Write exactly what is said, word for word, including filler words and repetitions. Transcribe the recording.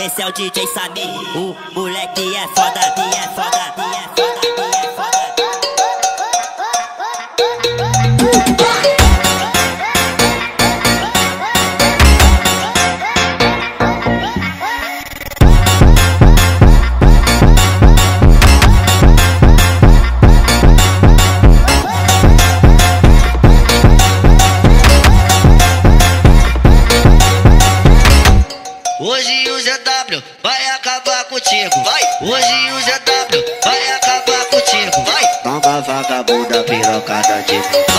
esse é o D J Samir. O moleque é foda, é foda, é foda, é foda. Hoje o Z W vai acabar contigo, vai. Hoje o Z W vai acabar contigo, vai. Toma vagabunda pirocada de